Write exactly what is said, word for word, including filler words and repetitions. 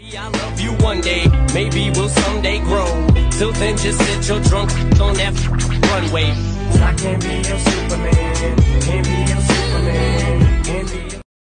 I love you one day, maybe we'll someday grow. Till then, just sit your drunk on that runway. I can't be your Superman.